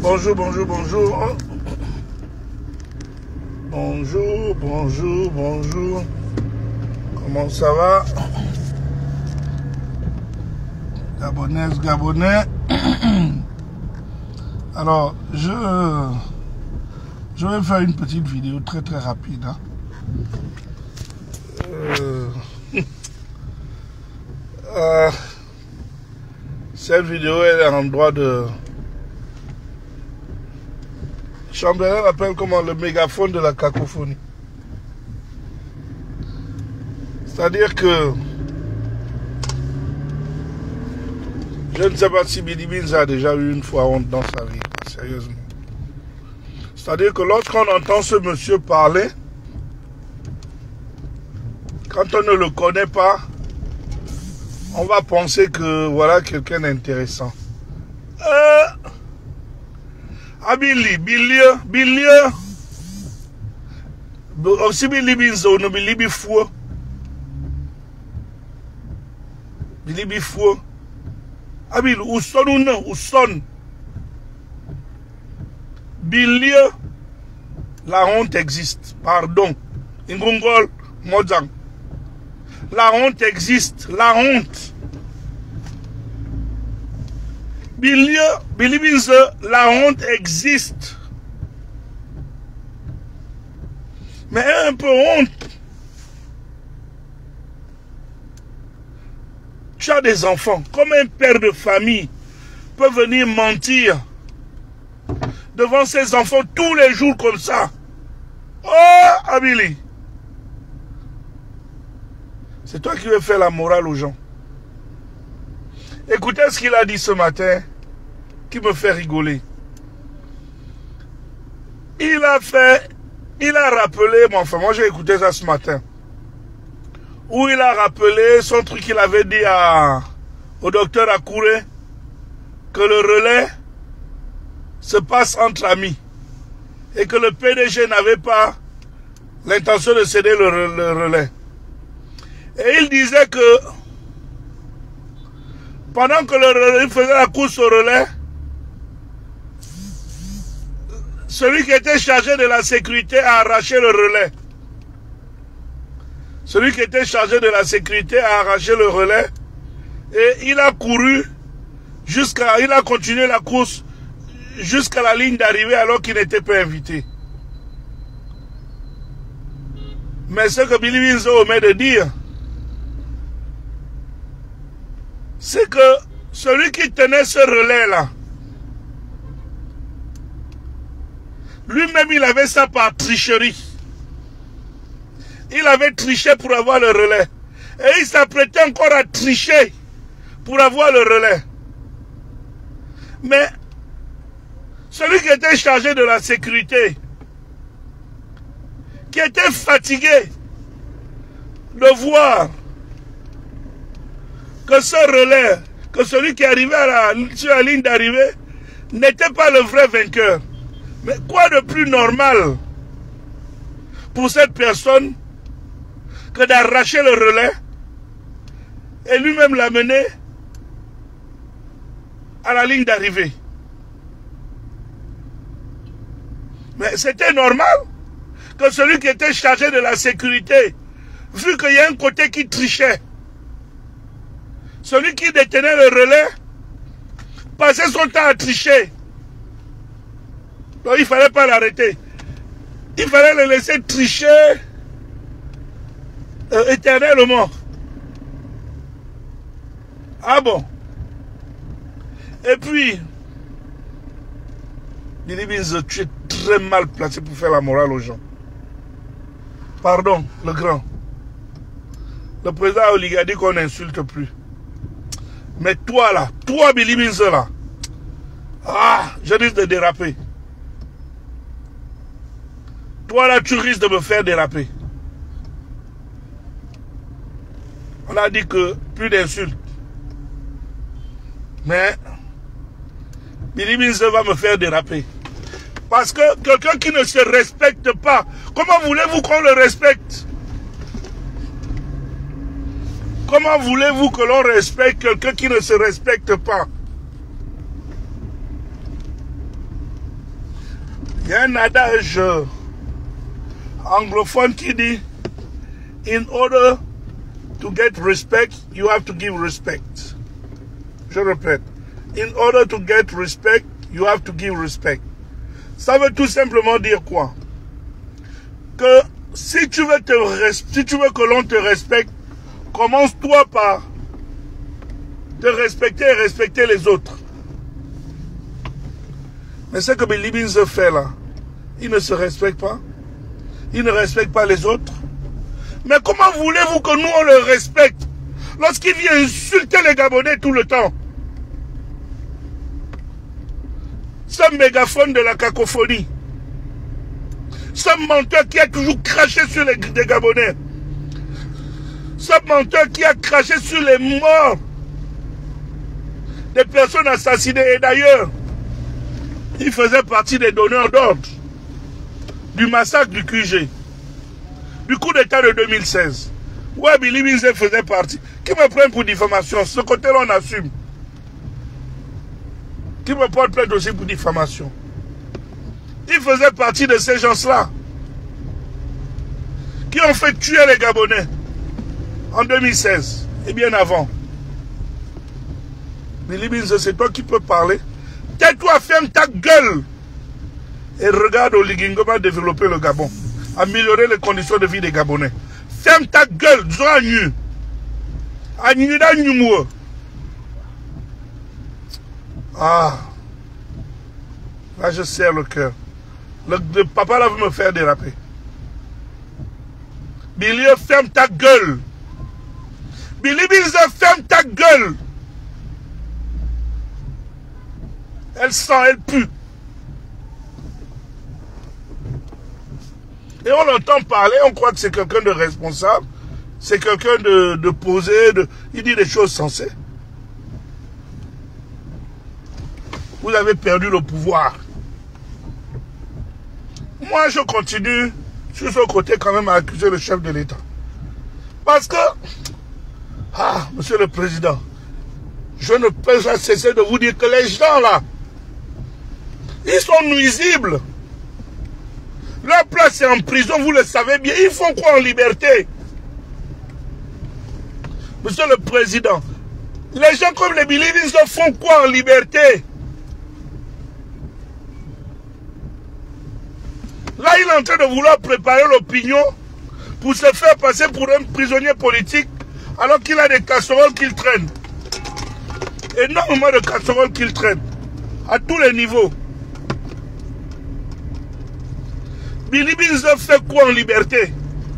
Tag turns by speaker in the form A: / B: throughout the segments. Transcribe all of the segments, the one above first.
A: Bonjour, bonjour, bonjour. Bonjour, bonjour, bonjour. Comment ça va? Gabonaises, Gabonais. Alors, je vais faire une petite vidéo très très rapide. Hein. Cette vidéo est en droit de... Chambellan appelle comment le mégaphone de la cacophonie. C'est-à-dire que je ne sais pas si Billy Beans a déjà eu une fois honte dans sa vie, sérieusement. C'est-à-dire que lorsqu'on entend ce monsieur parler, quand on ne le connaît pas, on va penser que voilà quelqu'un d'intéressant. Billy aussi Billy Beans, on Billy Bifou. Billy Bifou. Abil, où sonne ou non, où sonne. Billy, la honte existe. Pardon. Ingongol, Mojang. La honte existe. La honte. Billy Beans, la honte existe. Mais un peu honte. Tu as des enfants. Comme un père de famille peut venir mentir devant ses enfants tous les jours comme ça. Oh, Abili. C'est toi qui veux faire la morale aux gens. Écoutez ce qu'il a dit ce matin, qui me fait rigoler. Il a rappelé, bon, enfin moi j'ai écouté ça ce matin, où il a rappelé son truc qu'il avait dit au docteur Akouré, que le relais se passe entre amis, et que le PDG n'avait pas l'intention de céder le relais. Et il disait que pendant que le relais faisait la course au relais, celui qui était chargé de la sécurité a arraché le relais. Celui qui était chargé de la sécurité a arraché le relais et il a couru il a continué la course jusqu'à la ligne d'arrivée alors qu'il n'était pas invité. Mais ce que Billy Beans omet de dire, c'est que celui qui tenait ce relais-là, lui-même il avait ça par tricherie. Il avait triché pour avoir le relais. Et il s'apprêtait encore à tricher pour avoir le relais. Mais celui qui était chargé de la sécurité, qui était fatigué de voir que ce relais, que celui qui arrivait sur la ligne d'arrivée, n'était pas le vrai vainqueur. Mais quoi de plus normal pour cette personne que d'arracher le relais et lui-même l'amener à la ligne d'arrivée? Mais c'était normal que celui qui était chargé de la sécurité, vu qu'il y a un côté qui trichait, celui qui détenait le relais passait son temps à tricher. Donc il ne fallait pas l'arrêter. Il fallait le laisser tricher éternellement. Ah bon? Et puis, Billy Beans, tu es très mal placé pour faire la morale aux gens. Pardon, le grand. Le président Oliga dit qu'on n'insulte plus. Mais toi là, toi Billy Beans là, je risque de déraper. Toi là, tu risques de me faire déraper. On a dit que plus d'insultes. Mais Billy Beans va me faire déraper. Parce que quelqu'un qui ne se respecte pas, comment voulez-vous qu'on le respecte? Comment voulez-vous que l'on respecte quelqu'un qui ne se respecte pas? Il y a un adage anglophone qui dit in order to get respect, you have to give respect. Je répète. In order to get respect, you have to give respect. Ça veut tout simplement dire quoi? Que si tu veux que l'on te respecte, commence-toi par te respecter et respecter les autres. Mais ce que Billy Beans fait là, il ne se respecte pas. Il ne respecte pas les autres. Mais comment voulez-vous que nous on le respecte lorsqu'il vient insulter les Gabonais tout le temps? Ce mégaphone de la cacophonie. Ce menteur qui a toujours craché sur les Gabonais. Ce menteur qui a craché sur les morts des personnes assassinées. Et d'ailleurs, il faisait partie des donneurs d'ordre du massacre du QG, du coup d'état de 2016. Ouais, Billy Beans faisait partie. Qui me prenne pour diffamation? Ce côté-là, on assume. Qui me porte plainte aussi pour diffamation? Il faisait partie de ces gens-là qui ont fait tuer les Gabonais en 2016 et bien avant. Billy Beans, c'est toi qui peux parler. Tais-toi, ferme ta gueule et regarde Oligui Nguema développer le Gabon, améliorer les conditions de vie des Gabonais. Ferme ta gueule, Zoanyu. Anyuda Nyumwo. Ah, là je serre le cœur. Le papa là veut me faire déraper. Billy, ferme ta gueule. Billy Beans, ferme ta gueule. Elle sent, elle pue. Et on l'entend parler, on croit que c'est quelqu'un de responsable, c'est quelqu'un de posé, il dit des choses sensées. Vous avez perdu le pouvoir. Moi, je continue sur ce côté quand même à accuser le chef de l'État. Parce que, Monsieur le Président, je ne peux pas cesser de vous dire que les gens là, ils sont nuisibles. Leur place est en prison, vous le savez bien. Ils font quoi en liberté? Monsieur le Président, les gens comme les Billy Beans font quoi en liberté? Là, il est en train de vouloir préparer l'opinion pour se faire passer pour un prisonnier politique alors qu'il a des casseroles qu'il traîne. Énormément de casseroles qu'il traîne. À tous les niveaux. Billy Beans fait quoi en liberté?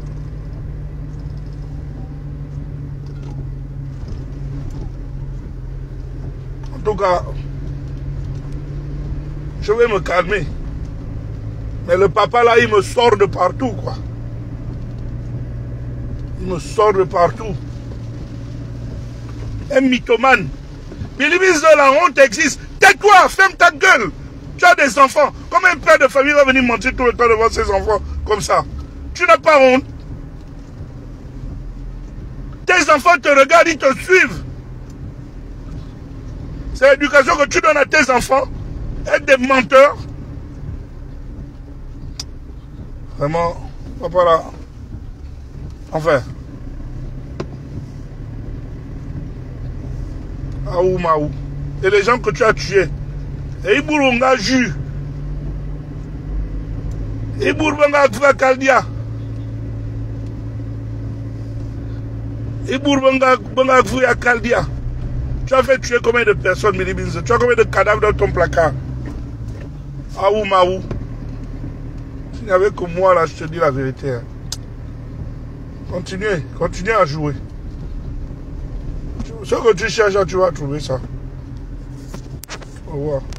A: En tout cas, je vais me calmer. Mais le papa là, il me sort de partout, quoi. Il me sort de partout. Un mythomane. Billy Beans, la honte existe. Tais-toi, ferme ta gueule. Tu as des enfants. Comment un père de famille va venir mentir tout le temps devant ses enfants comme ça? Tu n'as pas honte. Tes enfants te regardent, ils te suivent. C'est l'éducation que tu donnes à tes enfants. Être des menteurs. Vraiment, papa là. Enfin. Aou Maou. Et les gens que tu as tués. Et Ibourunga Ju. Ibourunga Gva Kaldia. Ibourunga Gva Kaldia. Tu as fait tuer combien de personnes, Billy Beans? Tu as combien de cadavres dans ton placard? Aou Maou. S'il n'y avait que moi là, je te dis la vérité. Hein. Continuez à jouer. Ce que tu cherches, tu vas trouver ça. Au revoir.